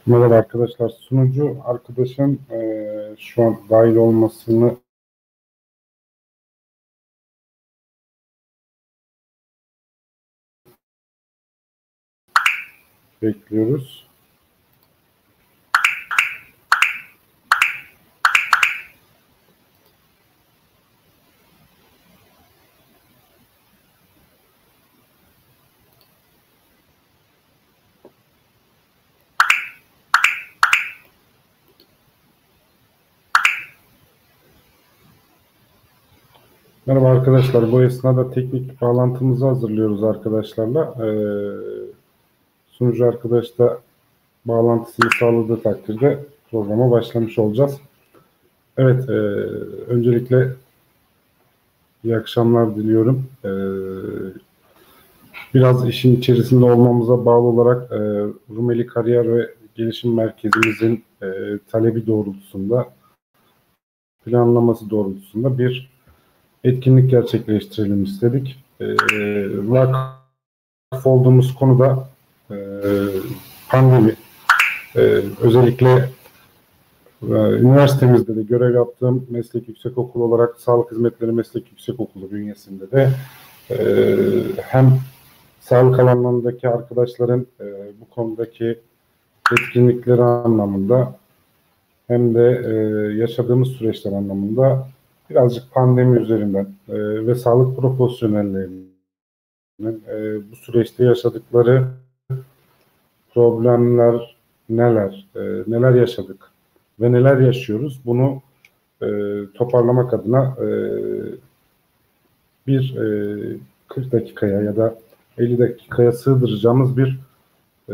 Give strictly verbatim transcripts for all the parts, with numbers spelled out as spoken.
Merhaba arkadaşlar. Sunucu arkadaşın e, şu an dahil olmasını bekliyoruz. Merhaba arkadaşlar. Bu esnada teknik bağlantımızı hazırlıyoruz arkadaşlarla. E, sunucu arkadaş da bağlantısını sağladığı takdirde programa başlamış olacağız. Evet, e, öncelikle iyi akşamlar diliyorum. E, biraz işin içerisinde olmamıza bağlı olarak e, Rumeli Kariyer ve Gelişim Merkezimizin e, talebi doğrultusunda, planlaması doğrultusunda bir etkinlik gerçekleştirelim istedik. E, vakıf olduğumuz konuda e, pandemi, e, özellikle e, üniversitemizde de görev yaptığım meslek yüksekokulu olarak Sağlık Hizmetleri Meslek Yüksekokulu bünyesinde de e, hem sağlık alanlarındaki arkadaşların e, bu konudaki etkinlikleri anlamında hem de e, yaşadığımız süreçler anlamında birazcık pandemi üzerinden e, ve sağlık profesyonellerinin e, bu süreçte yaşadıkları problemler neler, e, neler yaşadık ve neler yaşıyoruz, bunu e, toparlamak adına e, bir e, kırk dakikaya ya da elli dakikaya sığdıracağımız bir e,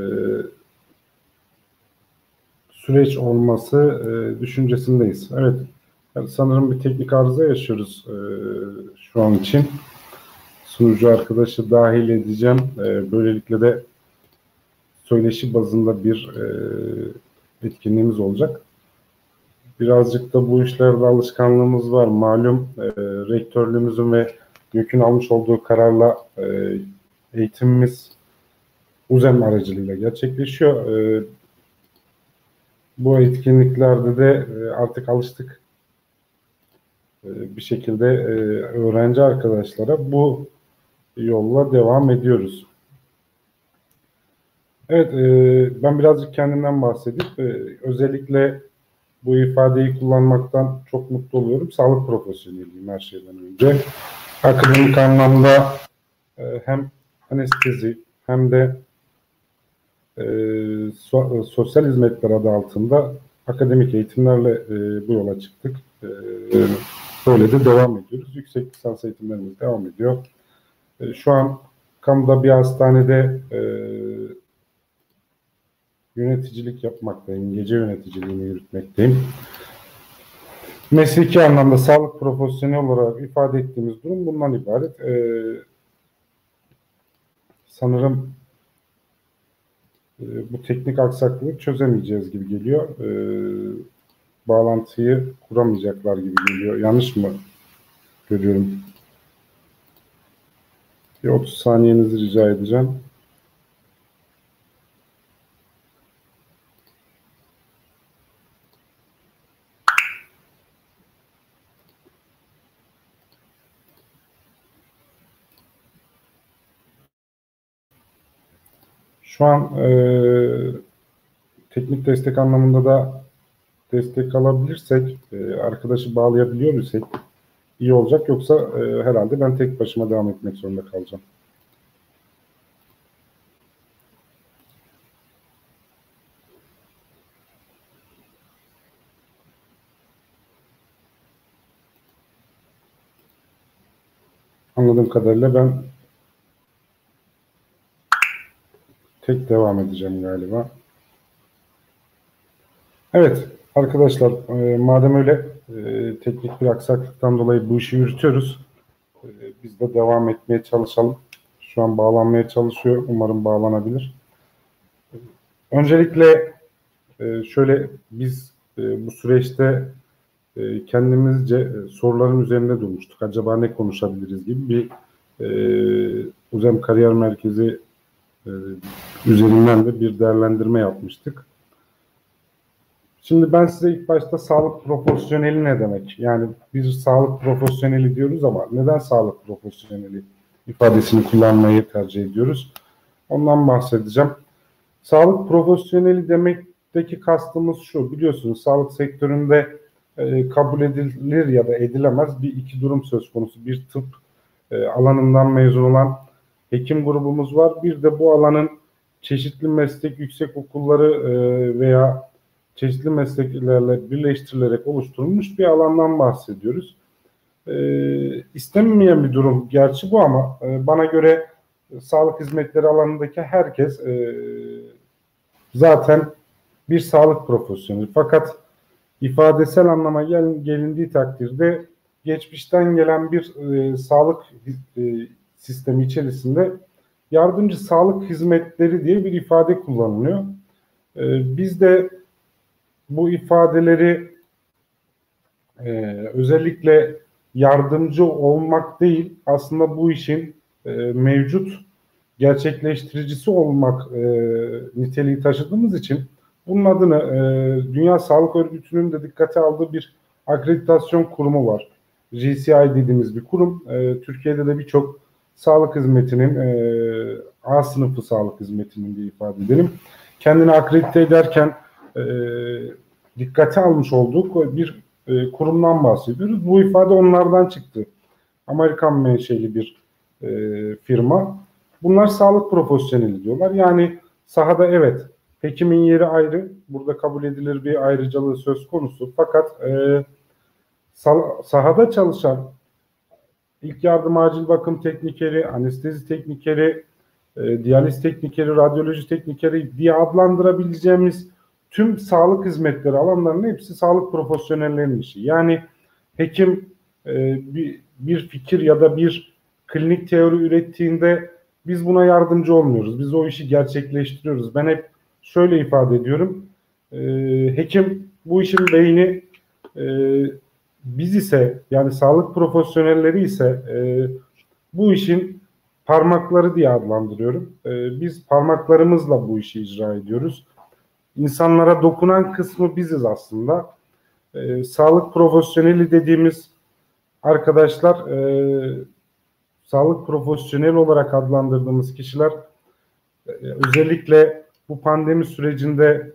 süreç olması e, düşüncesindeyiz. Evet, yani sanırım bir teknik arıza yaşıyoruz e, şu an için. Sunucu arkadaşı dahil edeceğim. E, böylelikle de söyleşi bazında bir e, etkinliğimiz olacak. Birazcık da bu işlerde alışkanlığımız var. Malum e, rektörlüğümüzün ve YÖK'ün almış olduğu kararla e, eğitimimiz UZEM aracılığıyla gerçekleşiyor. E, bu etkinliklerde de e, artık alıştık. E, bir şekilde e, öğrenci arkadaşlara bu yolla devam ediyoruz. Evet, e, ben birazcık kendimden bahsedip e, özellikle bu ifadeyi kullanmaktan çok mutlu oluyorum. Sağlık profesyoneliyim her şeyden önce. Akademik anlamda e, hem anestezi hem de e, so, sosyal hizmetler adı altında akademik eğitimlerle e, bu yola çıktık. E, böyle de devam ediyoruz. Yüksek lisans eğitimlerimiz devam ediyor. E, şu an kamuda bir hastanede e, yöneticilik yapmaktayım. Gece yöneticiliğini yürütmekteyim. Mesleki anlamda sağlık profesyoneli olarak ifade ettiğimiz durum bundan ibaret. Ee, sanırım e, bu teknik aksaklığı çözemeyeceğiz gibi geliyor. Ee, bağlantıyı kuramayacaklar gibi geliyor. Yanlış mı görüyorum? Bir otuz saniyenizi rica edeceğim. Şu an e, teknik destek anlamında da destek alabilirsek, e, arkadaşı bağlayabiliyor isek iyi olacak. Yoksa e, herhalde ben tek başıma devam etmek zorunda kalacağım. Anladığım kadarıyla ben tek devam edeceğim galiba. Evet arkadaşlar, e, madem öyle e, teknik bir aksaklıktan dolayı bu işi yürütüyoruz. E, biz de devam etmeye çalışalım. Şu an bağlanmaya çalışıyor. Umarım bağlanabilir. Öncelikle e, şöyle biz e, bu süreçte e, kendimizce e, soruların üzerinde durmuştuk. Acaba ne konuşabiliriz gibi bir e, UZEM Kariyer Merkezi e, üzerinden de bir değerlendirme yapmıştık. Şimdi ben size ilk başta sağlık profesyoneli ne demek? Yani biz sağlık profesyoneli diyoruz ama neden sağlık profesyoneli ifadesini kullanmayı tercih ediyoruz? Ondan bahsedeceğim. Sağlık profesyoneli demekteki kastımız şu, biliyorsunuz sağlık sektöründe e, kabul edilir ya da edilemez bir iki durum söz konusu. Bir, tıp e, alanından mezun olan hekim grubumuz var. Bir de bu alanın çeşitli meslek yüksek okulları e, veya çeşitli mesleklerle birleştirilerek oluşturulmuş bir alandan bahsediyoruz. E, istenmeyen bir durum gerçi bu ama e, bana göre sağlık hizmetleri alanındaki herkes e, zaten bir sağlık profesyoneli. Fakat ifadesel anlama gel, gelindiği takdirde geçmişten gelen bir e, sağlık e, sistemi içerisinde yardımcı sağlık hizmetleri diye bir ifade kullanılıyor. E, biz de bu ifadeleri e, özellikle yardımcı olmak değil, aslında bu işin e, mevcut gerçekleştiricisi olmak e, niteliği taşıdığımız için bunun adını e, Dünya Sağlık Örgütü'nün de dikkate aldığı bir akreditasyon kurumu var. G C I dediğimiz bir kurum. E, Türkiye'de de birçok sağlık hizmetinin, e, A sınıfı sağlık hizmetinin diye ifade edelim, kendini akredite ederken e, dikkate almış olduğu bir e, kurumdan bahsediyoruz. Bu ifade onlardan çıktı. Amerikan menşeli bir e, firma. Bunlar sağlık profesyoneli diyorlar. Yani sahada evet, hekimin yeri ayrı. Burada kabul edilir bir ayrıcalığı söz konusu. Fakat e, sahada çalışan ilk yardım acil bakım teknikeri, anestezi teknikeri, e, diyaliz teknikeri, radyoloji teknikeri diye adlandırabileceğimiz tüm sağlık hizmetleri alanlarının hepsi sağlık profesyonellerinin işi. Yani hekim e, bir, bir fikir ya da bir klinik teori ürettiğinde biz buna yardımcı olmuyoruz. Biz o işi gerçekleştiriyoruz. Ben hep şöyle ifade ediyorum. E, hekim bu işin beyni, e, biz ise yani sağlık profesyonelleri ise e, bu işin parmakları diye adlandırıyorum. E, biz parmaklarımızla bu işi icra ediyoruz. İnsanlara dokunan kısmı biziz aslında. E, sağlık profesyoneli dediğimiz arkadaşlar, e, sağlık profesyoneli olarak adlandırdığımız kişiler e, özellikle bu pandemi sürecinde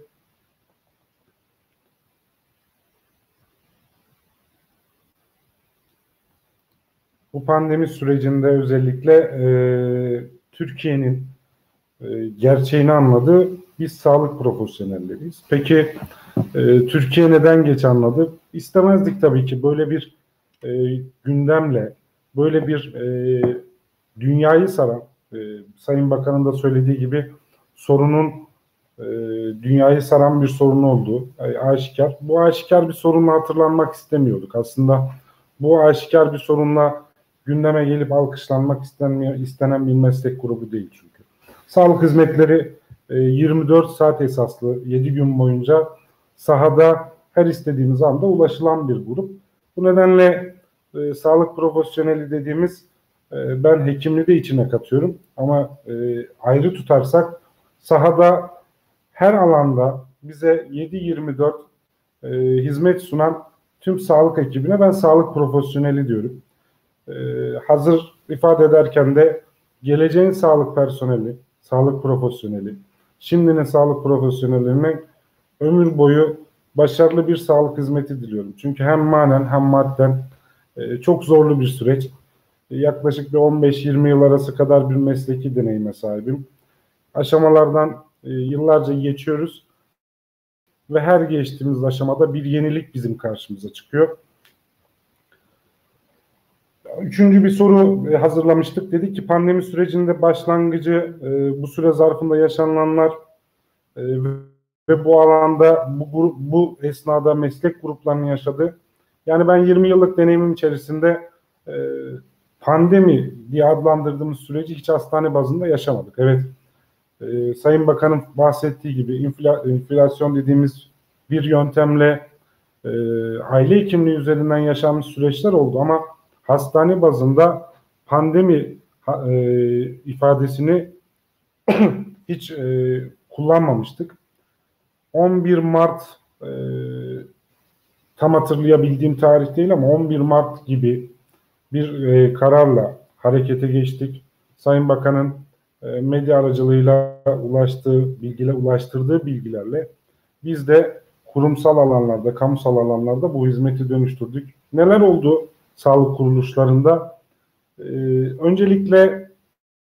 bu pandemi sürecinde özellikle e, Türkiye'nin e, gerçeğini anladı. Biz sağlık profesyonelleriyiz. Peki e, Türkiye neden geç anladı? İstemezdik tabii ki böyle bir e, gündemle, böyle bir e, dünyayı saran, e, Sayın Bakan'ın da söylediği gibi sorunun e, dünyayı saran bir sorun olduğu e, aşikar. Bu aşikar bir sorunla hatırlanmak istemiyorduk. Aslında bu aşikar bir sorunla gündeme gelip alkışlanmak istenmiyor, istenen bir meslek grubu değil çünkü. Sağlık hizmetleri e, yirmi dört saat esaslı, yedi gün boyunca sahada her istediğimiz anda ulaşılan bir grup. Bu nedenle e, sağlık profesyoneli dediğimiz, e, ben hekimliği de içine katıyorum ama e, ayrı tutarsak sahada her alanda bize yedi yirmi dört e, hizmet sunan tüm sağlık ekibine ben sağlık profesyoneli diyorum. E, hazır ifade ederken de geleceğin sağlık personeli, sağlık profesyoneli, şimdinin sağlık profesyonellerine ömür boyu başarılı bir sağlık hizmeti diliyorum. Çünkü hem manen hem madden e, çok zorlu bir süreç. E, yaklaşık bir on beş yirmi yıl arası kadar bir mesleki deneyime sahibim. Aşamalardan e, yıllarca geçiyoruz ve her geçtiğimiz aşamada bir yenilik bizim karşımıza çıkıyor. Üçüncü bir soru hazırlamıştık. Dedik ki pandemi sürecinde başlangıcı e, bu süre zarfında yaşananlar e, ve bu alanda bu, grup, bu esnada meslek gruplarının yaşadığı. Yani ben yirmi yıllık deneyimim içerisinde e, pandemi diye adlandırdığımız süreci hiç hastane bazında yaşamadık. Evet, e, Sayın Bakan'ın bahsettiği gibi infla, enflasyon dediğimiz bir yöntemle e, aile hekimliği üzerinden yaşanmış süreçler oldu ama hastane bazında pandemi e, ifadesini hiç e, kullanmamıştık. on bir Mart e, tam hatırlayabildiğim tarih değil ama on bir Mart gibi bir e, kararla harekete geçtik. Sayın Bakan'ın e, medya aracılığıyla ulaştığı bilgiler, ulaştırdığı bilgilerle biz de kurumsal alanlarda, kamusal alanlarda bu hizmeti dönüştürdük. Neler oldu sağlık kuruluşlarında? Ee, öncelikle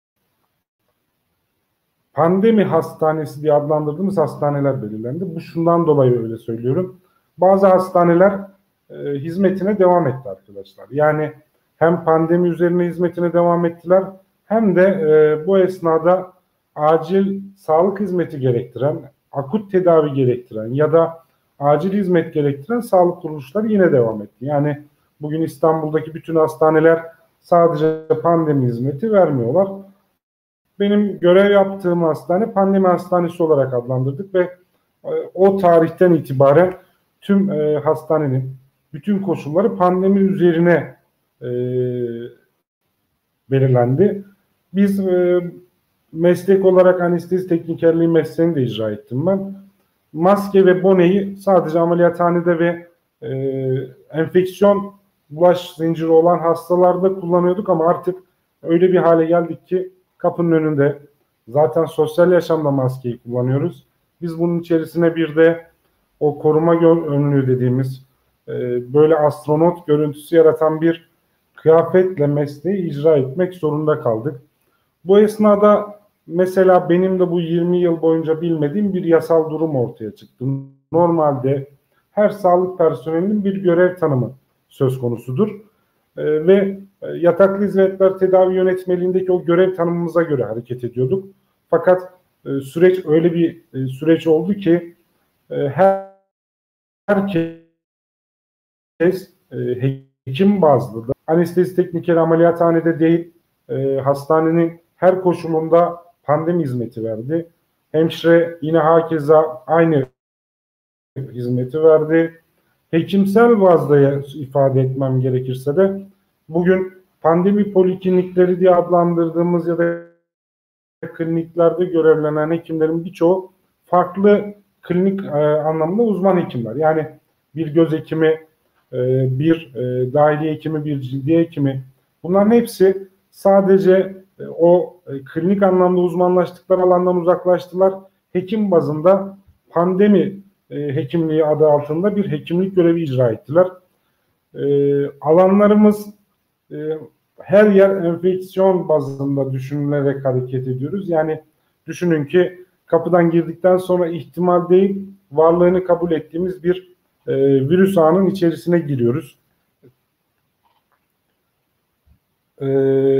pandemi hastanesi diye adlandırdığımız hastaneler belirlendi. Bu şundan dolayı öyle söylüyorum. Bazı hastaneler e, hizmetine devam etti arkadaşlar. Yani hem pandemi üzerine hizmetine devam ettiler hem de e, bu esnada acil sağlık hizmeti gerektiren, akut tedavi gerektiren ya da acil hizmet gerektiren sağlık kuruluşları yine devam etti. Yani bugün İstanbul'daki bütün hastaneler sadece pandemi hizmeti vermiyorlar. Benim görev yaptığım hastane pandemi hastanesi olarak adlandırdık ve e, o tarihten itibaren tüm e, hastanenin bütün koşulları pandemi üzerine e, belirlendi. Biz e, meslek olarak anestezi teknikerliği mesleğini de icra ettim ben. Maske ve boneyi sadece ameliyathanede ve e, enfeksiyon bulaş zinciri olan hastalarda kullanıyorduk ama artık öyle bir hale geldik ki kapının önünde zaten sosyal yaşamda maskeyi kullanıyoruz. Biz bunun içerisine bir de o koruma önlüğü dediğimiz e, böyle astronot görüntüsü yaratan bir kıyafetle mesleği icra etmek zorunda kaldık. Bu esnada mesela benim de bu yirmi yıl boyunca bilmediğim bir yasal durum ortaya çıktı. Normalde her sağlık personelinin bir görev tanımı söz konusudur. Ee, ve yataklı hizmetler tedavi yönetmeliğindeki o görev tanımımıza göre hareket ediyorduk. Fakat e, süreç öyle bir e, süreç oldu ki e, her herkes e, hekim bazlı da anestezi teknikeri ameliyathanede değil e, hastanenin her koşulunda pandemi hizmeti verdi. Hemşire yine hakeza aynı hizmeti verdi. Hekimsel bazda ifade etmem gerekirse de bugün pandemi poliklinikleri diye adlandırdığımız ya da kliniklerde görevlenen hekimlerin birçoğu farklı klinik e, anlamda uzman hekimler. Yani bir göz hekimi, e, bir e, dahiliye hekimi, bir cildiye hekimi. Bunların hepsi sadece e, o e, klinik anlamda uzmanlaştıkları alandan uzaklaştılar. Hekim bazında pandemi e, hekimliği adı altında bir hekimlik görevi icra ettiler. E, alanlarımız e, her yer enfeksiyon bazında düşünülerek hareket ediyoruz. Yani düşünün ki kapıdan girdikten sonra ihtimal değil, varlığını kabul ettiğimiz bir e, virüs ağının içerisine giriyoruz. E,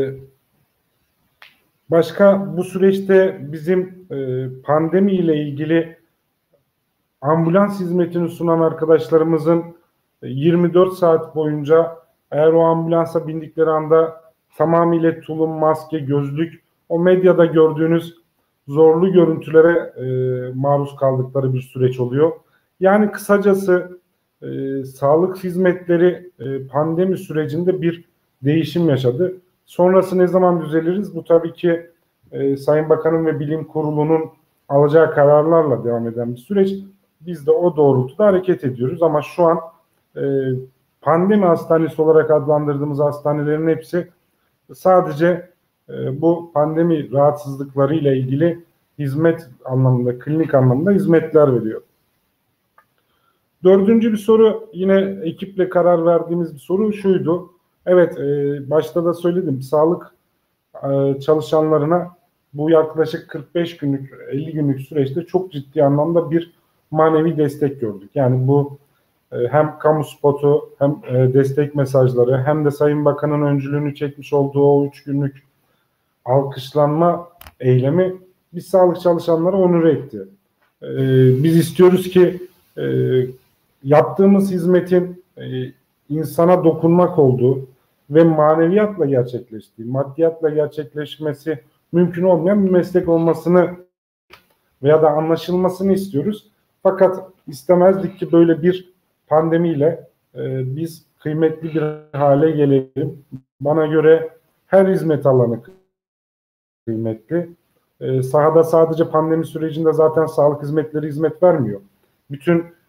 başka bu süreçte bizim e, pandemi ile ilgili ambulans hizmetini sunan arkadaşlarımızın yirmi dört saat boyunca eğer o ambulansa bindikleri anda tamamıyla tulum, maske, gözlük, o medyada gördüğünüz zorlu görüntülere e, maruz kaldıkları bir süreç oluyor. Yani kısacası e, sağlık hizmetleri e, pandemi sürecinde bir değişim yaşadı. Sonrası ne zaman düzeliriz? Bu tabii ki e, Sayın Bakan'ın ve Bilim Kurulu'nun alacağı kararlarla devam eden bir süreç. Biz de o doğrultuda hareket ediyoruz ama şu an e, pandemi hastanesi olarak adlandırdığımız hastanelerin hepsi sadece e, bu pandemi rahatsızlıkları ile ilgili hizmet anlamında, klinik anlamda hizmetler veriyor. Dördüncü bir soru, yine ekiple karar verdiğimiz bir soru şuydu. Evet, e, başta da söyledim, sağlık e, çalışanlarına bu yaklaşık kırk beş günlük, elli günlük süreçte çok ciddi anlamda bir manevi destek gördük. Yani bu e, hem kamu spotu, hem e, destek mesajları, hem de Sayın Bakan'ın öncülüğünü çekmiş olduğu o üç günlük alkışlanma eylemi biz sağlık çalışanları onur etti. E, biz istiyoruz ki e, yaptığımız hizmetin e, insana dokunmak olduğu ve maneviyatla gerçekleştiği, maddiyatla gerçekleşmesi mümkün olmayan bir meslek olmasını veya da anlaşılmasını istiyoruz. Fakat istemezdik ki böyle bir pandemiyle e, biz kıymetli bir hale gelelim. Bana göre her hizmet alanı kıymetli. E, sahada sadece pandemi sürecinde zaten sağlık hizmetleri hizmet vermiyor. Bütün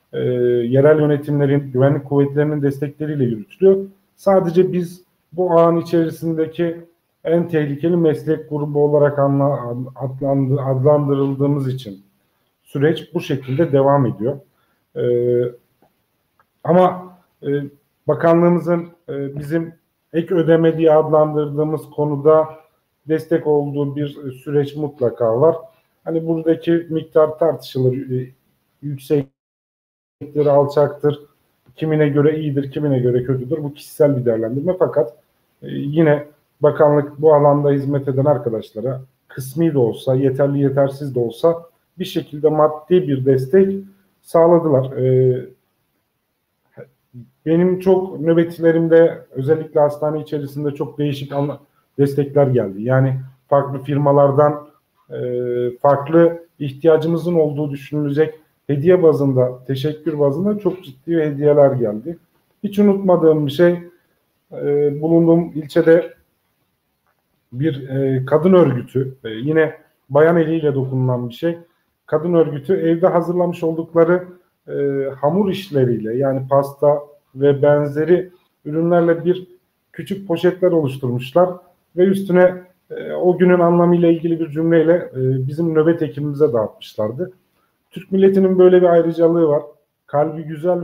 e, yerel yönetimlerin, güvenlik kuvvetlerinin destekleriyle yürütülüyor. Sadece biz bu ağın içerisindeki en tehlikeli meslek grubu olarak anla, adlandı, adlandırıldığımız için süreç bu şekilde devam ediyor. E, ama e, bakanlığımızın e, bizim ek ödeme diye adlandırdığımız konuda destek olduğu bir süreç mutlaka var. Hani buradaki miktar tartışılır. E, yüksektir, alçaktır. Kimine göre iyidir, kimine göre kötüdür. Bu kişisel bir değerlendirme. Fakat e, yine bakanlık bu alanda hizmet eden arkadaşlara kısmi de olsa, yeterli yetersiz de olsa bir şekilde maddi bir destek sağladılar. E, benim çok nöbetçilerimde özellikle hastane içerisinde çok değişik destekler geldi. Yani farklı firmalardan e, farklı ihtiyacımızın olduğu düşünülecek hediye bazında, teşekkür bazında çok ciddi hediyeler geldi. Hiç unutmadığım bir şey, e, bulunduğum ilçede bir e, kadın örgütü, e, yine bayan eliyle dokunulan bir şey. Kadın örgütü evde hazırlamış oldukları e, hamur işleriyle, yani pasta ve benzeri ürünlerle bir küçük poşetler oluşturmuşlar ve üstüne e, o günün anlamıyla ilgili bir cümleyle e, bizim nöbet ekibimize dağıtmışlardı. Türk milletinin böyle bir ayrıcalığı var. Kalbi güzel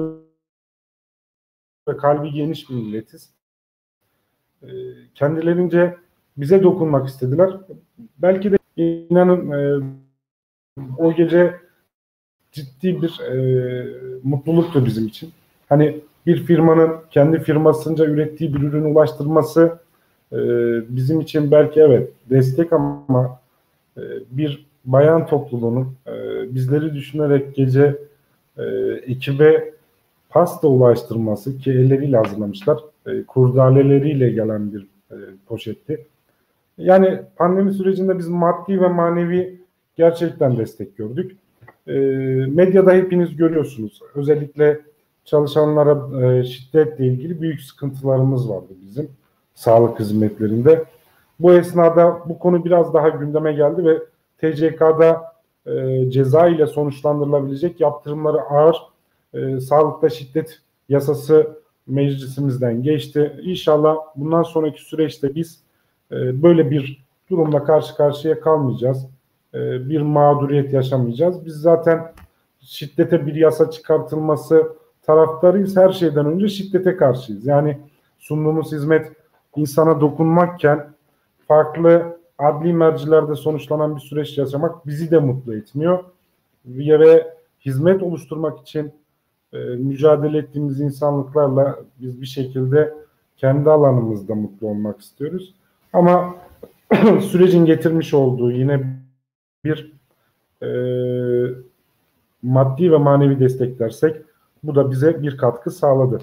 ve kalbi geniş bir milletiz. E, kendilerince bize dokunmak istediler. Belki de inanın e, o gece ciddi bir e, mutluluktu bizim için. Hani bir firmanın kendi firmasınca ürettiği bir ürünü ulaştırması e, bizim için belki evet destek, ama e, bir bayan topluluğunun e, bizleri düşünerek gece e, ekibe pasta ulaştırması, ki elleriyle hazırlamışlar, e, kurdaleleriyle gelen bir e, poşetti. Yani pandemi sürecinde biz maddi ve manevi gerçekten destek gördük. E, medyada hepiniz görüyorsunuz. Özellikle çalışanlara e, şiddetle ilgili büyük sıkıntılarımız vardı bizim sağlık hizmetlerinde. Bu esnada bu konu biraz daha gündeme geldi ve T C K'da e, ceza ile sonuçlandırılabilecek yaptırımları ağır e, sağlıkta şiddet yasası meclisimizden geçti. İnşallah bundan sonraki süreçte biz e, böyle bir durumla karşı karşıya kalmayacağız. E, bir mağduriyet yaşamayacağız. Biz zaten şiddete bir yasa çıkartılması taraftarıyız. Her şeyden önce şiddete karşıyız. Yani sunduğumuz hizmet insana dokunmakken farklı adli mercilerde sonuçlanan bir süreç yaşamak bizi de mutlu etmiyor. Ve hizmet oluşturmak için e, mücadele ettiğimiz insanlıklarla biz bir şekilde kendi alanımızda mutlu olmak istiyoruz. Ama sürecin getirmiş olduğu yine bir e, maddi ve manevi destek dersek bu da bize bir katkı sağladı.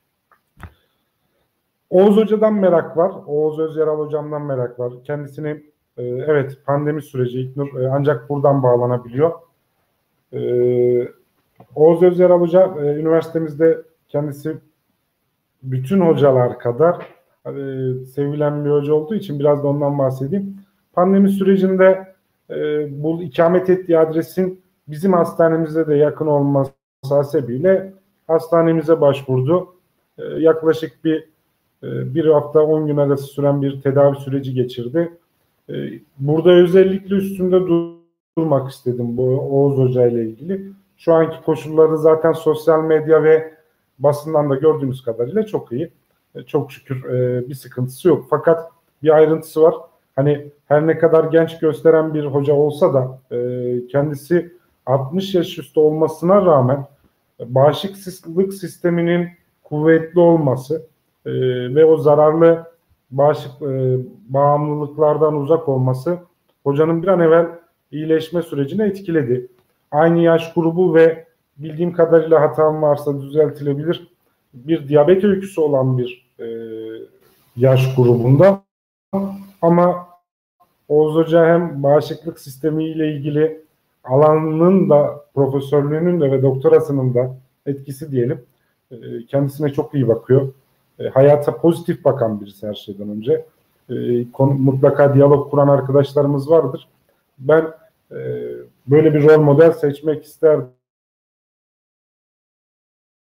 Oğuz Hoca'dan merak var. Oğuz Özyaral Hocam'dan merak var. Kendisini e, evet pandemi süreci İlknur e, ancak buradan bağlanabiliyor. E, Oğuz Özyaral Hoca e, üniversitemizde kendisi bütün hocalar kadar e, sevilen bir hoca olduğu için biraz da ondan bahsedeyim. Pandemi sürecinde e, bu ikamet ettiği adresin bizim hastanemize de yakın olması hasebiyle hastanemize başvurdu. E, yaklaşık bir e, bir hafta on gün arası süren bir tedavi süreci geçirdi. E, burada özellikle üstünde durmak istedim bu Oğuz Hoca ile ilgili. Şu anki koşulları zaten sosyal medya ve basından da gördüğümüz kadarıyla çok iyi. E, çok şükür e, bir sıkıntısı yok. Fakat bir ayrıntısı var. Hani her ne kadar genç gösteren bir hoca olsa da e, kendisi altmış yaş üstü olmasına rağmen bağışıklık sisteminin kuvvetli olması e, ve o zararlı bağışık e, bağımlılıklardan uzak olması hocanın bir an evvel iyileşme sürecini etkiledi. Aynı yaş grubu ve bildiğim kadarıyla hatam varsa düzeltilebilir bir diyabet öyküsü olan bir e, yaş grubunda, ama Oğuz Hoca hem bağışıklık sistemi ile ilgili alanının da profesörlüğünün de ve doktorasının da etkisi diyelim. E, kendisine çok iyi bakıyor. E, hayata pozitif bakan birisi her şeyden önce. E, konu, mutlaka diyalog kuran arkadaşlarımız vardır. Ben e, böyle bir rol model seçmek isterdim.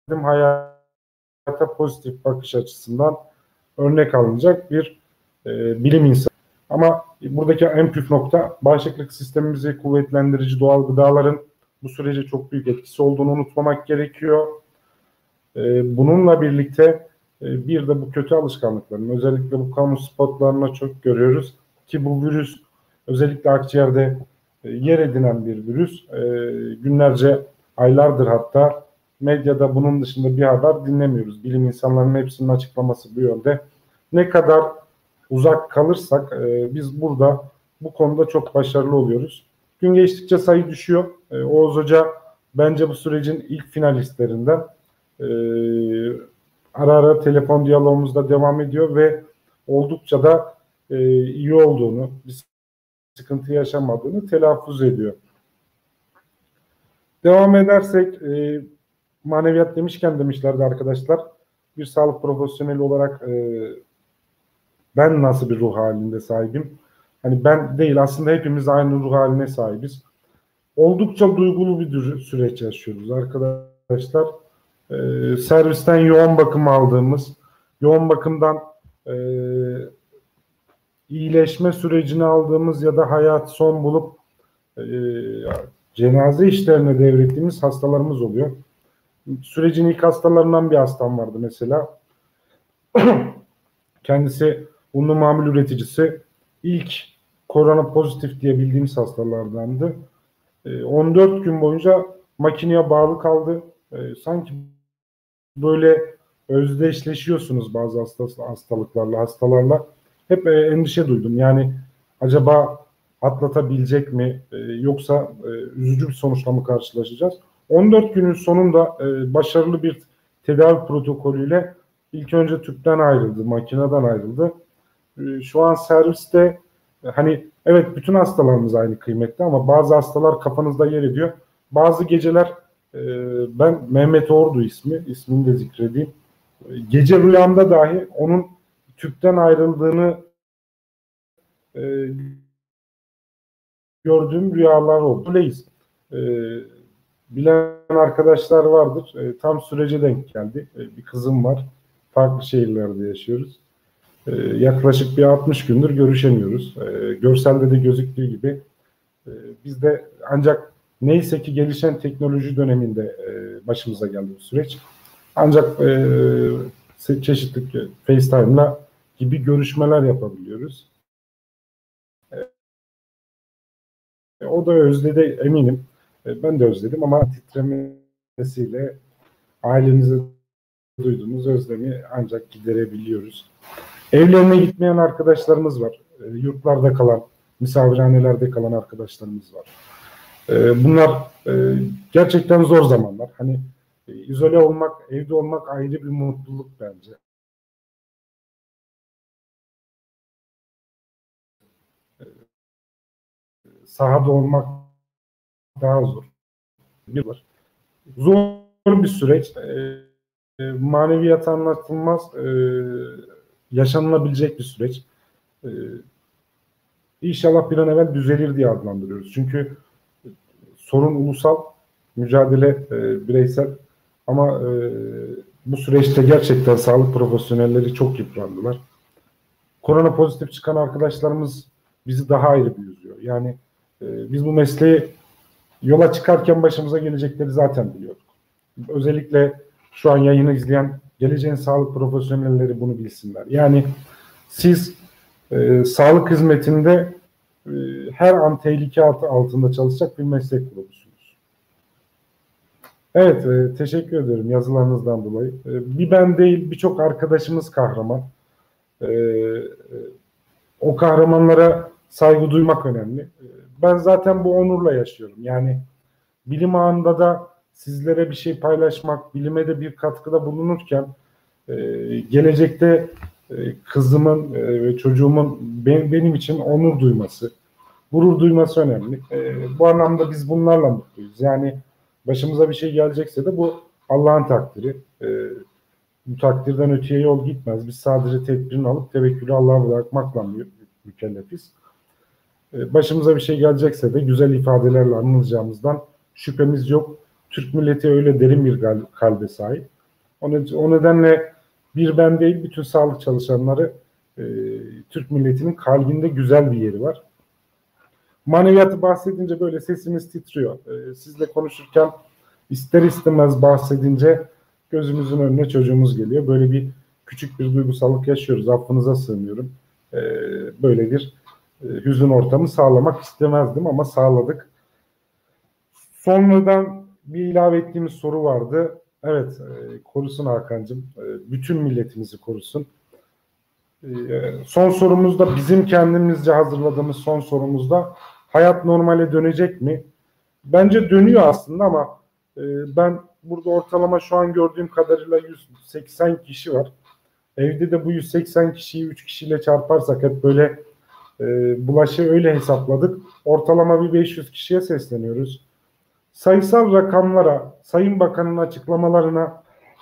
hayata pozitif bakış açısından örnek alınacak bir e, bilim insanı. Ama buradaki en püf nokta, bağışıklık sistemimizi kuvvetlendirici doğal gıdaların bu sürece çok büyük etkisi olduğunu unutmamak gerekiyor. E, bununla birlikte e, bir de bu kötü alışkanlıkların, özellikle bu kamu spotlarına çok görüyoruz ki bu virüs özellikle akciğerde e, yer edinen bir virüs. E, günlerce, aylardır hatta medyada bunun dışında bir haber dinlemiyoruz. Bilim insanlarının hepsinin açıklaması bu yönde. Ne kadar uzak kalırsak e, biz burada bu konuda çok başarılı oluyoruz. Gün geçtikçe sayı düşüyor. E, Oğuz Hoca bence bu sürecin ilk finalistlerinden. E, ara ara telefon diyalogumuzda devam ediyor ve oldukça da e, iyi olduğunu, bir sıkıntı yaşamadığını telaffuz ediyor. Devam edersek, e, maneviyat demişken demişlerdi arkadaşlar, bir sağlık profesyoneli olarak e, ben nasıl bir ruh halinde sahibim? Hani ben değil, aslında hepimiz aynı ruh haline sahibiz. Oldukça duygulu bir süreç yaşıyoruz arkadaşlar. Ee, servisten yoğun bakım aldığımız, yoğun bakımdan e, iyileşme sürecini aldığımız ya da hayat son bulup e, cenaze işlerine devrettiğimiz hastalarımız oluyor. Sürecin ilk hastalarından bir hastam vardı mesela. Kendisi unlu mamul üreticisi. İlk korona pozitif diye bildiğimiz hastalardandı. on dört gün boyunca makineye bağlı kaldı. Sanki böyle özdeşleşiyorsunuz bazı hastalıklarla, hastalarla. Hep endişe duydum. Yani acaba atlatabilecek mi, yoksa üzücü bir sonuçla mı karşılaşacağız? on dört günün sonunda başarılı bir tedavi protokolüyle ilk önce tüpten ayrıldı, makineden ayrıldı. Şu an serviste, hani evet, bütün hastalarımız aynı kıymetli ama bazı hastalar kafanızda yer ediyor. Bazı geceler e, ben Mehmet Ordu ismi, ismini de zikredeyim. Gece rüyamda dahi onun tüpten ayrıldığını e, gördüğüm rüyalar oldu. Öyleyiz. E, bilen arkadaşlar vardır. E, tam sürece denk geldi. E, bir kızım var. Farklı şehirlerde yaşıyoruz. Ee, yaklaşık bir altmış gündür görüşemiyoruz. Ee, görselde de gözüktüğü gibi e, biz de ancak neyse ki gelişen teknoloji döneminde e, başımıza geldi bu süreç. Ancak e, çeşitli FaceTime'la gibi görüşmeler yapabiliyoruz. E, o da özledi eminim. E, ben de özledim ama titremesiyle ailemize duyduğumuz özlemi ancak giderebiliyoruz. Evlerine gitmeyen arkadaşlarımız var. E, yurtlarda kalan, misafirhanelerde kalan arkadaşlarımız var. E, bunlar e, gerçekten zor zamanlar. Hani e, izole olmak, evde olmak ayrı bir mutluluk bence. E, sahada olmak daha zor. Bir var. Zor bir süreç. E, e, maneviyat anlatılmaz. E, yaşanılabilecek bir süreç. Ee, İnşallah bir an evvel düzelir diye adlandırıyoruz. Çünkü sorun ulusal, mücadele e, bireysel ama e, bu süreçte gerçekten sağlık profesyonelleri çok yıprandılar. Korona pozitif çıkan arkadaşlarımız bizi daha ayrı bir üzüyor. Yani e, biz bu mesleği yola çıkarken başımıza gelecekleri zaten biliyorduk. Özellikle şu an yayını izleyen geleceğin sağlık profesyonelleri bunu bilsinler. Yani siz e, sağlık hizmetinde e, her an tehlike altında çalışacak bir meslek grubusunuz. Evet, e, teşekkür ederim yazılarınızdan dolayı. E, bir ben değil, birçok arkadaşımız kahraman. E, e, o kahramanlara saygı duymak önemli. E, ben zaten bu onurla yaşıyorum. Yani bilim ağında da sizlere bir şey paylaşmak, bilime de bir katkıda bulunurken e, gelecekte e, kızımın e, ve çocuğumun ben, benim için onur duyması, gurur duyması önemli. E, bu anlamda biz bunlarla mutluyuz. Yani başımıza bir şey gelecekse de bu Allah'ın takdiri. E, bu takdirden öteye yol gitmez. Biz sadece tedbirini alıp tevekkülü Allah'a bırakmakla mükellefiz. E, başımıza bir şey gelecekse de güzel ifadelerle anılacağımızdan şüphemiz yok. Türk milleti öyle derin bir kalbe sahip. O, ne, o nedenle bir ben değil, bütün sağlık çalışanları e, Türk milletinin kalbinde güzel bir yeri var. Maneviyatı bahsedince böyle sesimiz titriyor. E, sizle konuşurken ister istemez bahsedince gözümüzün önüne çocuğumuz geliyor. Böyle bir küçük bir duygusallık yaşıyoruz. Affınıza sığınıyorum. E, böyle bir e, hüzün ortamı sağlamak istemezdim ama sağladık. Sonradan bir ilave ettiğimiz soru vardı. Evet, e, korusun Hakan'cığım. E, bütün milletimizi korusun. E, son sorumuzda bizim kendimizce hazırladığımız son sorumuzda hayat normale dönecek mi? Bence dönüyor aslında ama e, ben burada ortalama şu an gördüğüm kadarıyla yüz seksen kişi var. Evde de bu yüz seksen kişiyi üç kişiyle çarparsak hep böyle e, bulaşı öyle hesapladık. Ortalama bir beş yüz kişiye sesleniyoruz. Sayısal rakamlara, Sayın Bakan'ın açıklamalarına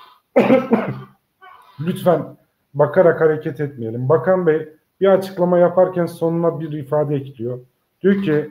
lütfen bakarak hareket etmeyelim. Bakan Bey bir açıklama yaparken sonuna bir ifade ekliyor. Diyor ki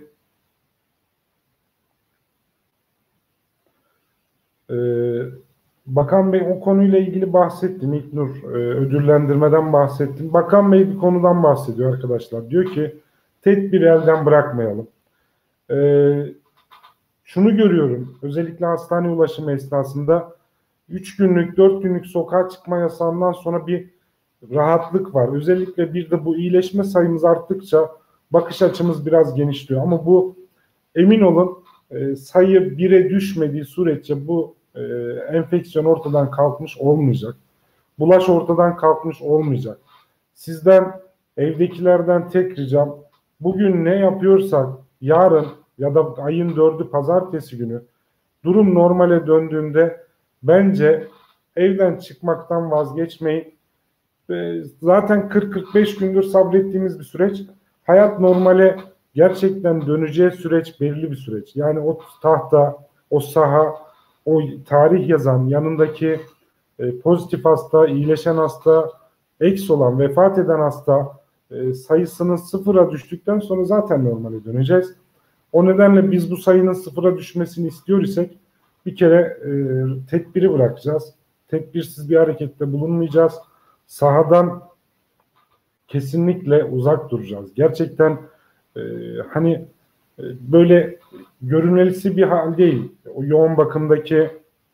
e, Bakan Bey o konuyla ilgili bahsettim. İlknur e, ödüllendirmeden bahsettim. Bakan Bey bir konudan bahsediyor arkadaşlar. Diyor ki tedbir elden bırakmayalım. Eee Şunu görüyorum, özellikle hastane ulaşımı esnasında üç günlük, dört günlük sokağa çıkma yasağından sonra bir rahatlık var. Özellikle bir de bu iyileşme sayımız arttıkça bakış açımız biraz genişliyor. Ama bu emin olun e, sayı bire düşmediği sürece bu e, enfeksiyon ortadan kalkmış olmayacak. Bulaş ortadan kalkmış olmayacak. Sizden, evdekilerden tek ricam bugün ne yapıyorsak yarın ya da ayın dördü pazartesi günü durum normale döndüğünde bence evden çıkmaktan vazgeçmeyin. E, zaten kırk kırk beş gündür sabrettiğimiz bir süreç. Hayat normale gerçekten döneceği süreç belli bir süreç. Yani o tahta, o saha, o tarih yazan, yanındaki e, pozitif hasta, iyileşen hasta, eks olan, vefat eden hasta e, sayısının sıfıra düştükten sonra zaten normale döneceğiz. O nedenle biz bu sayının sıfıra düşmesini istiyor isek bir kere e, tedbiri bırakacağız. Tedbirsiz bir harekette bulunmayacağız. Sahadan kesinlikle uzak duracağız. Gerçekten e, hani e, böyle görünmelisi bir hal değil. O yoğun bakımdaki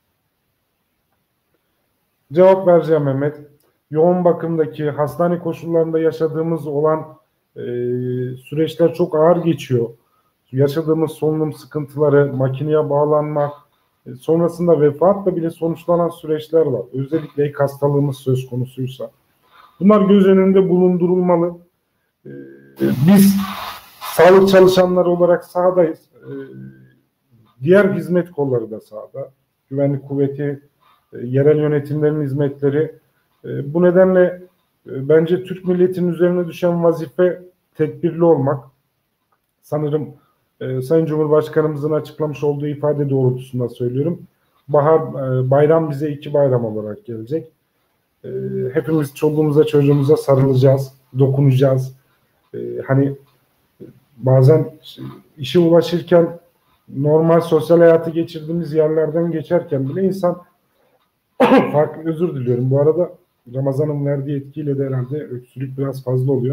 cevap vereceğim Mehmet. Yoğun bakımdaki hastane koşullarında yaşadığımız olan e, süreçler çok ağır geçiyor. Yaşadığımız solunum sıkıntıları, makineye bağlanma, e, sonrasında vefatla bile sonuçlanan süreçler var. Özellikle ek hastalığımız söz konusuysa. Bunlar göz önünde bulundurulmalı. E, biz sağlık çalışanları olarak sahadayız. E, diğer hizmet kolları da sahada. Güvenlik kuvveti, e, yerel yönetimlerin hizmetleri. E, bu nedenle e, bence Türk milletinin üzerine düşen vazife tedbirli olmak. Sanırım e, Sayın Cumhurbaşkanımızın açıklamış olduğu ifade doğrultusunda söylüyorum. Bahar, e, bayram bize iki bayram olarak gelecek. E, hepimiz çoluğumuza çocuğumuza sarılacağız, dokunacağız. E, hani bazen işe ulaşırken normal sosyal hayatı geçirdiğimiz yerlerden geçerken bile insan farklı, özür diliyorum. Bu arada Ramazan'ın verdiği etkiyle de herhalde öksürük biraz fazla oluyor.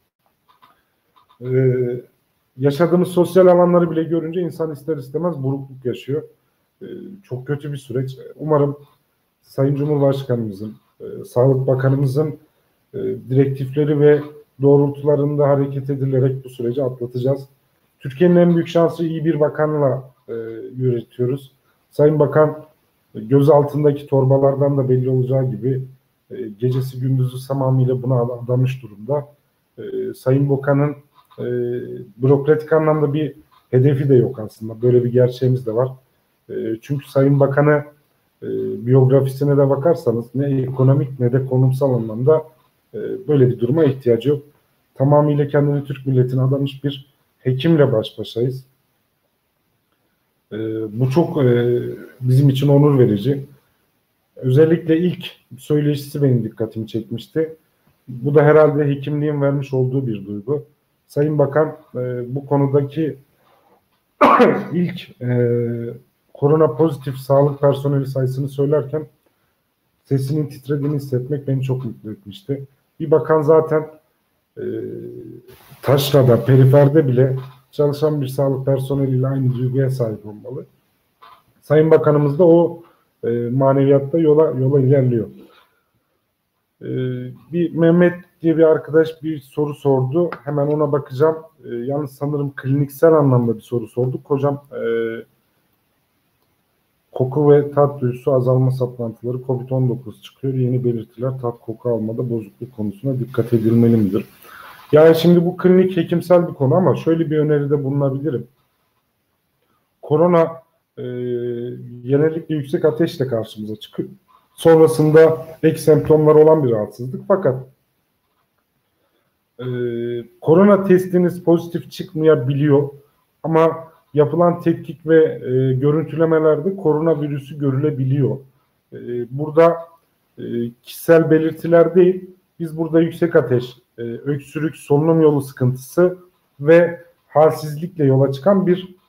Ee, yaşadığımız sosyal alanları bile görünce insan ister istemez burukluk yaşıyor. Ee, çok kötü bir süreç. Umarım Sayın Cumhurbaşkanımızın, e, Sağlık Bakanımızın e, direktifleri ve doğrultularında hareket edilerek bu süreci atlatacağız. Türkiye'nin en büyük şansı iyi bir bakanla e, yürütüyoruz. Sayın Bakan göz altındaki torbalardan da belli olacağı gibi e, gecesi gündüzü tamamıyla buna adamış durumda. E, Sayın Bakan'ın e, bürokratik anlamda bir hedefi de yok aslında. Böyle bir gerçeğimiz de var. E, çünkü Sayın Bakan'ı e, biyografisine de bakarsanız ne ekonomik ne de konumsal anlamda e, böyle bir duruma ihtiyacı yok. Tamamıyla kendini Türk milletine adamış bir hekimle baş başayız. E, bu çok e, bizim için onur verici. Özellikle ilk söyleşisi benim dikkatimi çekmişti. Bu da herhalde hekimliğin vermiş olduğu bir duygu. Sayın Bakan e, bu konudaki ilk e, korona pozitif sağlık personeli sayısını söylerken sesinin titrediğini hissetmek beni çok mutlu etmişti. Bir bakan zaten e, taşrada, periferde bile çalışan bir sağlık personeliyle aynı duyguya sahip olmalı. Sayın Bakanımız da o e, maneviyatta yola yola ilerliyor. E, bir Mehmet diye bir arkadaş bir soru sordu. Hemen ona bakacağım. E, yalnız sanırım kliniksel anlamda bir soru sorduk. Hocam e, koku ve tat duyusu azalma saplantıları kovid on dokuz çıkıyor. Yeni belirtiler tat koku almada bozukluk konusuna dikkat edilmeli midir? Yani şimdi bu klinik hekimsel bir konu ama şöyle bir öneride bulunabilirim. Korona e, genellikle yüksek ateşle karşımıza çıkıyor. Sonrasında ek semptomlar olan bir rahatsızlık. Fakat e, korona testiniz pozitif çıkmayabiliyor ama yapılan tetkik ve e, görüntülemelerde koronavirüsü görülebiliyor. E, burada e, kişisel belirtiler değil, biz burada yüksek ateş, e, öksürük, solunum yolu sıkıntısı ve halsizlikle yola çıkan bir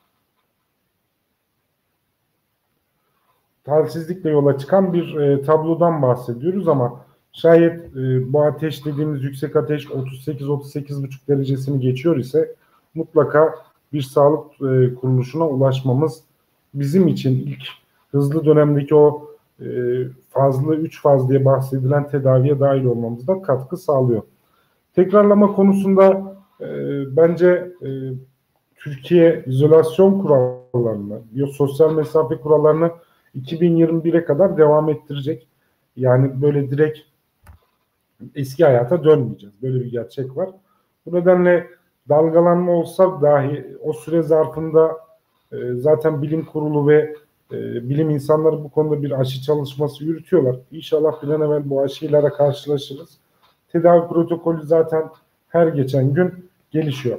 halsizlikle yola çıkan bir e, tablodan bahsediyoruz ama şayet e, bu ateş dediğimiz yüksek ateş otuz sekiz otuz sekiz buçuk derecesini geçiyor ise mutlaka bir sağlık e, kuruluşuna ulaşmamız bizim için ilk hızlı dönemdeki o e, fazlı üç faz diye bahsedilen tedaviye dahil olmamızda katkı sağlıyor. Tekrarlama konusunda e, bence e, Türkiye izolasyon kurallarını, sosyal mesafe kurallarını iki bin yirmi bire kadar devam ettirecek. Yani böyle direkt eski hayata dönmeyeceğiz. Böyle bir gerçek var. Bu nedenle dalgalanma olsa dahi o süre zarfında e, zaten bilim kurulu ve e, bilim insanları bu konuda bir aşı çalışması yürütüyorlar. İnşallah bir an evvel bu aşıyla karşılaşırız. Tedavi protokolü zaten her geçen gün gelişiyor.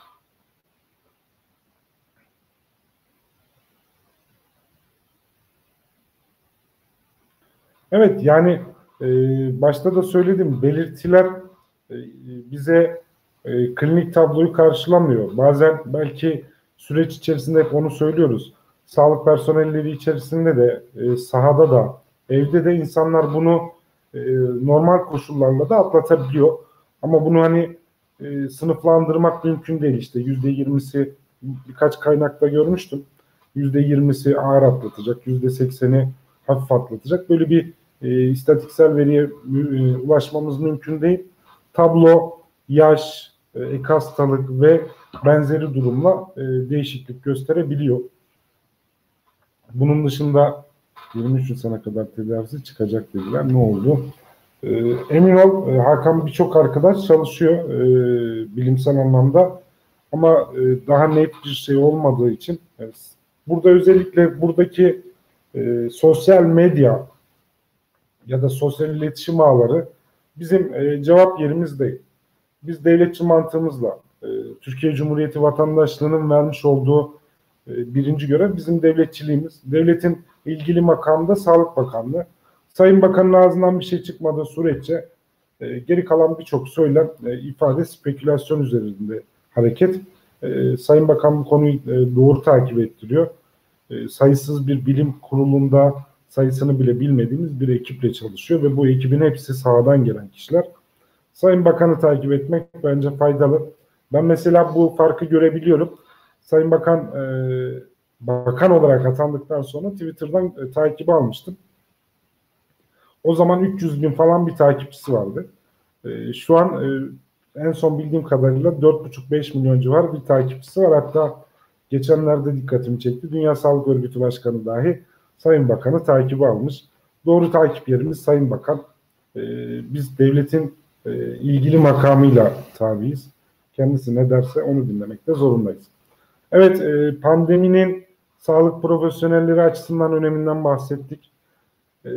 Evet, yani e, başta da söyledim, belirtiler e, bize e, klinik tabloyu karşılamıyor. Bazen belki süreç içerisinde hep onu söylüyoruz. Sağlık personelleri içerisinde de e, sahada da evde de insanlar bunu e, normal koşullarla da atlatabiliyor. Ama bunu hani e, sınıflandırmak mümkün değil işte. Yüzde yirmisi birkaç kaynakta görmüştüm. Yüzde yirmisi ağır atlatacak, yüzde sekseni hafif atlatacak. Böyle bir e, istatistiksel veriye e, ulaşmamız mümkün değil. Tablo, yaş, e, ek hastalık ve benzeri durumla e, değişiklik gösterebiliyor. Bunun dışında yirmi üç Nisan'a kadar tedavisi çıkacak dediler. Ne oldu? E, emin ol e, Hakan, birçok arkadaş çalışıyor e, bilimsel anlamda ama e, daha net bir şey olmadığı için evet. Burada özellikle buradaki e, sosyal medya ya da sosyal iletişim ağları bizim e, cevap yerimiz değil. Biz devletçi mantığımızla e, Türkiye Cumhuriyeti vatandaşlığının vermiş olduğu e, birinci görev bizim devletçiliğimiz. Devletin ilgili makamda Sağlık Bakanlığı. Sayın Bakan'ın ağzından bir şey çıkmadığı sürece e, geri kalan birçok söylem, e, ifade, spekülasyon üzerinde hareket. E, Sayın Bakan bu konuyu e, doğru takip ettiriyor. E, sayısız bir bilim kurulunda sayısını bile bilmediğimiz bir ekiple çalışıyor ve bu ekibin hepsi sahadan gelen kişiler. Sayın Bakan'ı takip etmek bence faydalı. Ben mesela bu farkı görebiliyorum. Sayın Bakan e, bakan olarak atandıktan sonra Twitter'dan e, takibi almıştım. O zaman üç yüz bin falan bir takipçisi vardı. E, şu an e, en son bildiğim kadarıyla dört buçuk beş milyon civarı bir takipçisi var. Hatta geçenlerde dikkatimi çekti. Dünya Sağlık Örgütü Başkanı dahi Sayın Bakan'ı takibi almış. Doğru takip yerimiz Sayın Bakan. E, biz devletin e, ilgili makamıyla tabiiz. Kendisi ne derse onu dinlemekte zorundayız. Evet, e, pandeminin sağlık profesyonelleri açısından öneminden bahsettik. E,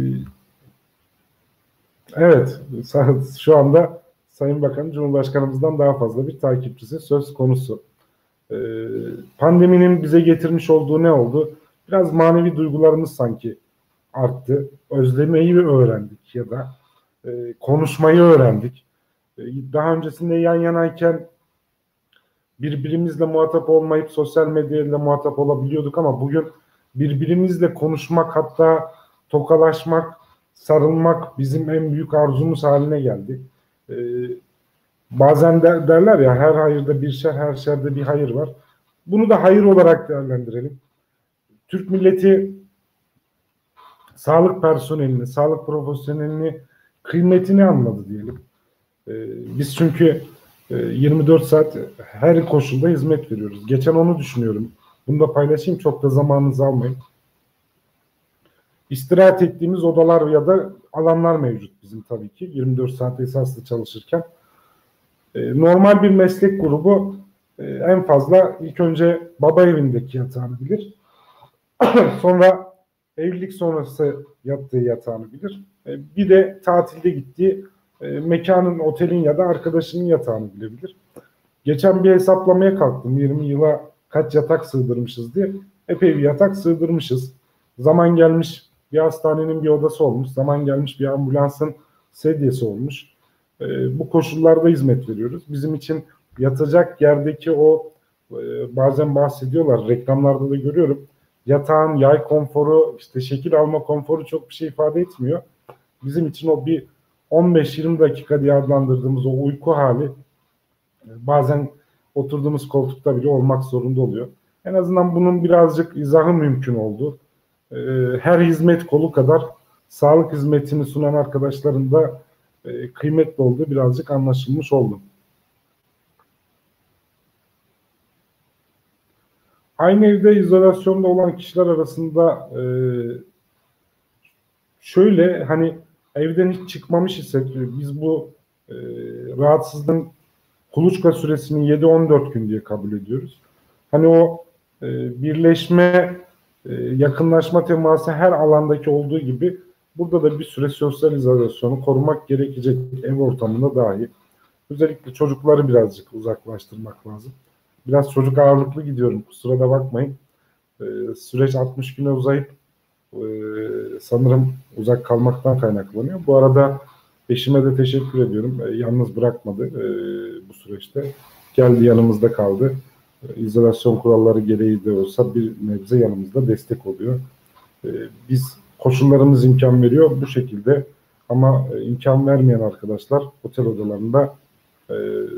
evet, şu anda Sayın Bakan Cumhurbaşkanımızdan daha fazla bir takipçisi söz konusu. E, pandeminin bize getirmiş olduğu ne oldu? Biraz manevi duygularımız sanki arttı. Özlemeyi öğrendik ya da e, konuşmayı öğrendik. E, daha öncesinde yan yanayken birbirimizle muhatap olmayıp sosyal medyayla muhatap olabiliyorduk ama bugün birbirimizle konuşmak, hatta tokalaşmak, sarılmak bizim en büyük arzumuz haline geldi. E, bazen de, derler ya, her hayırda bir şer, her şerde bir hayır var. Bunu da hayır olarak değerlendirelim. Türk milleti sağlık personelini, sağlık profesyonelini kıymetini anladı diyelim. E, biz çünkü e, yirmi dört saat her koşulda hizmet veriyoruz. Geçen onu düşünüyorum. Bunu da paylaşayım, çok da zamanınızı almayın. İstirahat ettiğimiz odalar ya da alanlar mevcut bizim tabii ki yirmi dört saat esaslı çalışırken. E, normal bir meslek grubu e, en fazla ilk önce baba evindeki yatağını bilir. Sonra evlilik sonrası yattığı yatağını bilir. E, bir de tatilde gittiği e, mekanın, otelin ya da arkadaşının yatağını bilebilir. Geçen bir hesaplamaya kalktım. yirmi yıla kaç yatak sığdırmışız diye. Epey bir yatak sığdırmışız. Zaman gelmiş bir hastanenin bir odası olmuş. Zaman gelmiş bir ambulansın sedyesi olmuş. E, bu koşullarda hizmet veriyoruz. Bizim için yatacak yerdeki o e, bazen bahsediyorlar, reklamlarda da görüyorum. Yatağın yay konforu, işte şekil alma konforu çok bir şey ifade etmiyor. Bizim için o bir on beş yirmi dakika diye adlandırdığımız o uyku hali bazen oturduğumuz koltukta bile olmak zorunda oluyor. En azından bunun birazcık izahı mümkün oldu. Her hizmet kolu kadar sağlık hizmetini sunan arkadaşların da kıymetli olduğu birazcık anlaşılmış oldu. Aynı evde izolasyonda olan kişiler arasında e, şöyle, hani evden hiç çıkmamış ise biz bu e, rahatsızlığın kuluçka süresini yedi on dört gün diye kabul ediyoruz. Hani o e, birleşme, e, yakınlaşma teması her alandaki olduğu gibi burada da bir süre sosyal izolasyonu korumak gerekecek, ev ortamında dahi. Özellikle çocukları birazcık uzaklaştırmak lazım. Biraz çocuk ağırlıklı gidiyorum, kusura da bakmayın. Ee, süreç altmış güne uzayıp e, sanırım uzak kalmaktan kaynaklanıyor. Bu arada eşime de teşekkür ediyorum. E, yalnız bırakmadı e, bu süreçte. Geldi, yanımızda kaldı. E, izolasyon kuralları gereği de olsa bir nebze yanımızda destek oluyor. E, biz koşullarımız imkan veriyor bu şekilde, ama e, imkan vermeyen arkadaşlar otel odalarında e,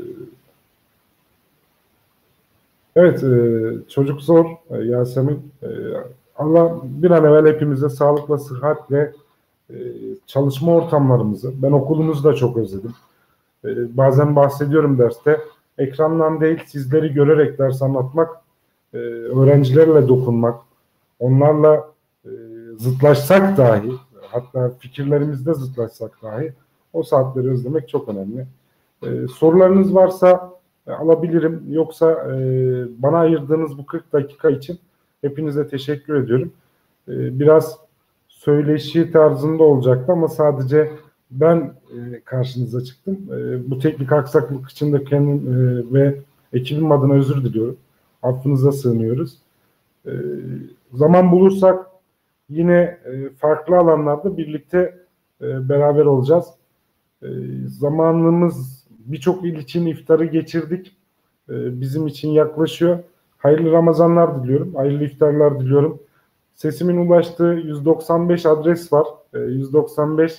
evet, e, çocuk zor e, Yasemin. E, Allah bir an evvel hepimize sağlıkla, sıhhatle e, çalışma ortamlarımızı, ben okulumuzu da çok özledim. E, bazen bahsediyorum derste, ekrandan değil sizleri görerek ders anlatmak, e, öğrencilerle dokunmak, onlarla e, zıtlaşsak dahi, hatta fikirlerimizde zıtlaşsak dahi o saatleri özlemek çok önemli. E, sorularınız varsa e, alabilirim. Yoksa e, bana ayırdığınız bu kırk dakika için hepinize teşekkür ediyorum. E, biraz söyleşi tarzında olacaktı ama sadece ben e, karşınıza çıktım. E, bu teknik aksaklık için de kendim e, ve ekibim adına özür diliyorum. Affınıza sığınıyoruz. E, zaman bulursak yine e, farklı alanlarda birlikte e, beraber olacağız. E, zamanımız birçok il için iftarı geçirdik. E, bizim için yaklaşıyor. Hayırlı Ramazanlar diliyorum. Hayırlı iftarlar diliyorum. Sesimin ulaştığı yüz doksan beş adres var. E, yüz doksan beş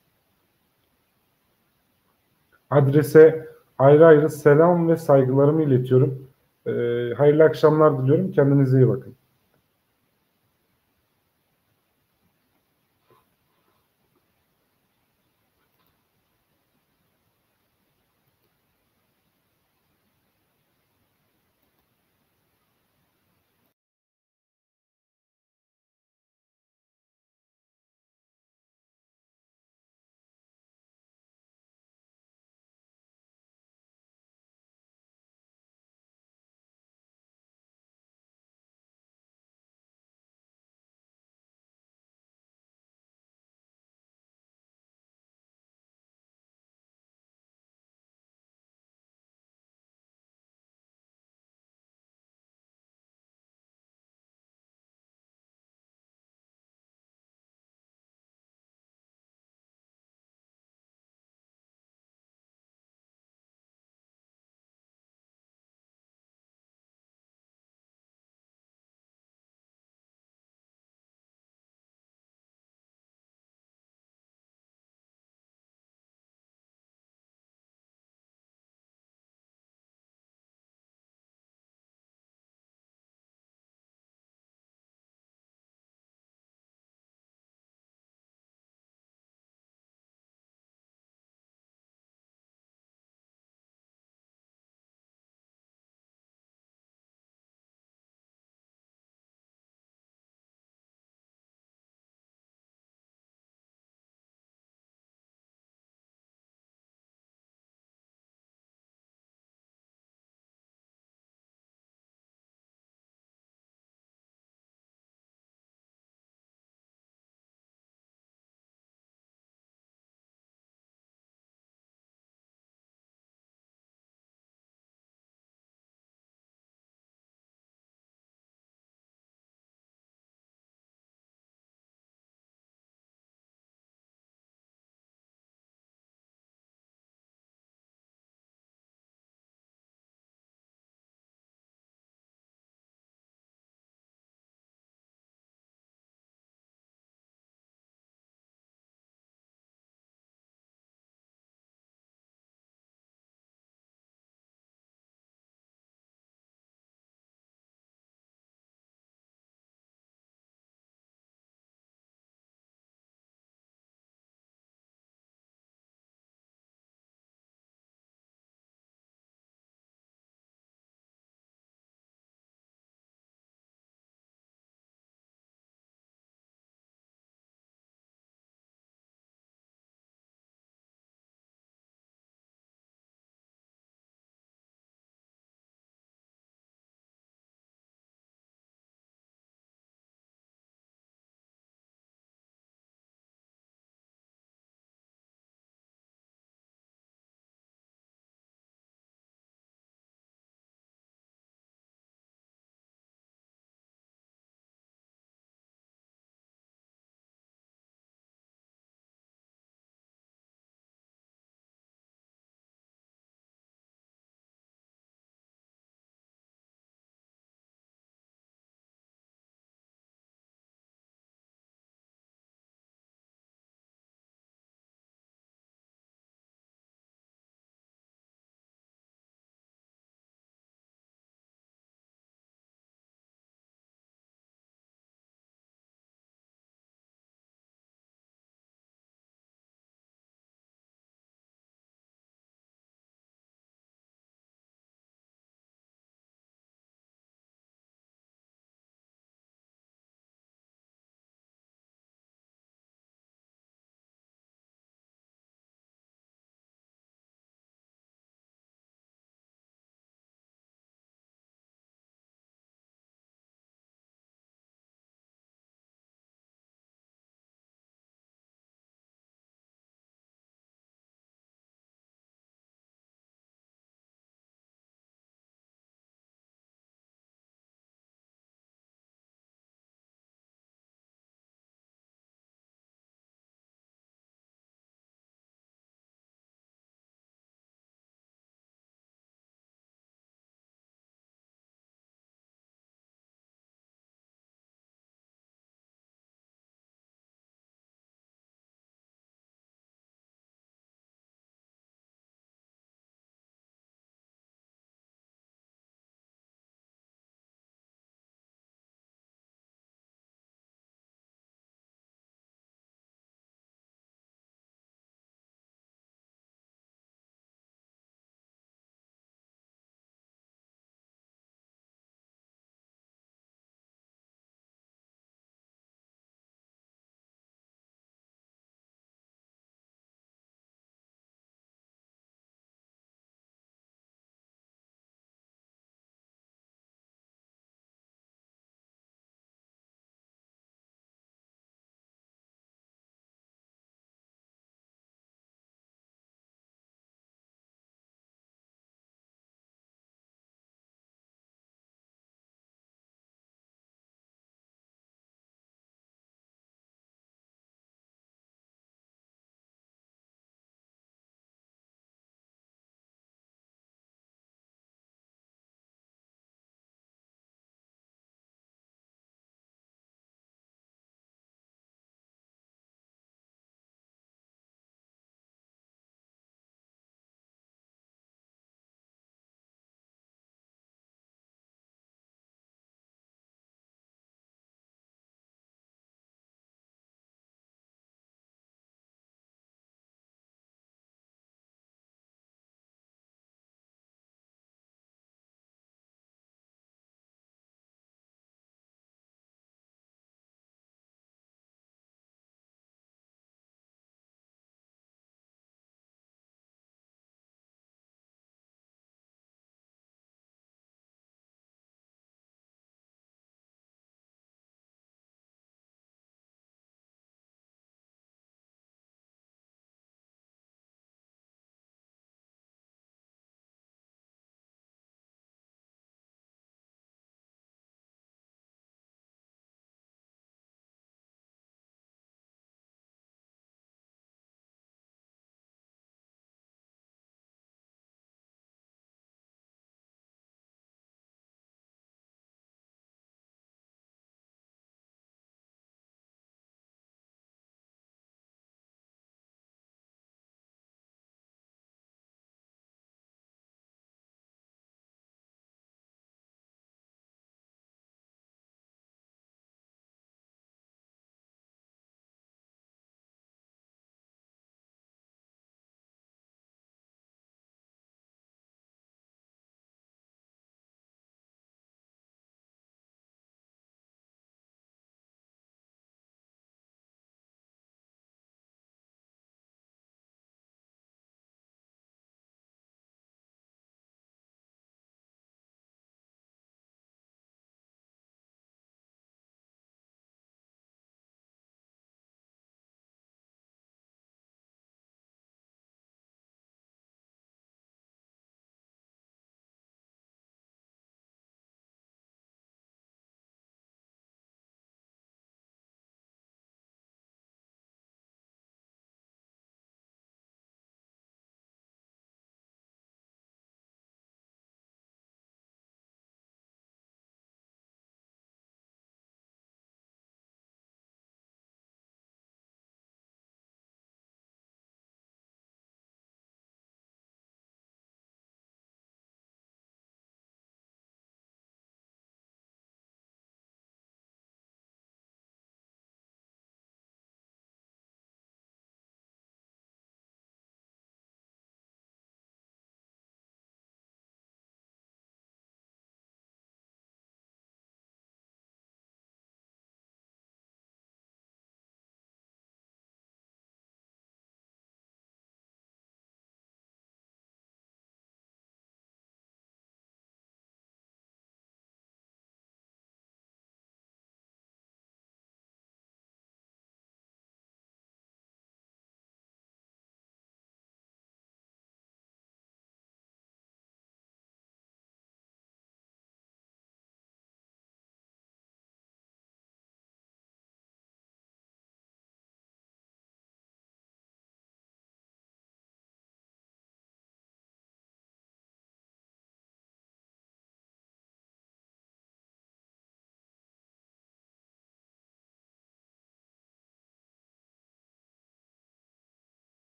adrese ayrı ayrı selam ve saygılarımı iletiyorum. E, hayırlı akşamlar diliyorum. Kendinize iyi bakın.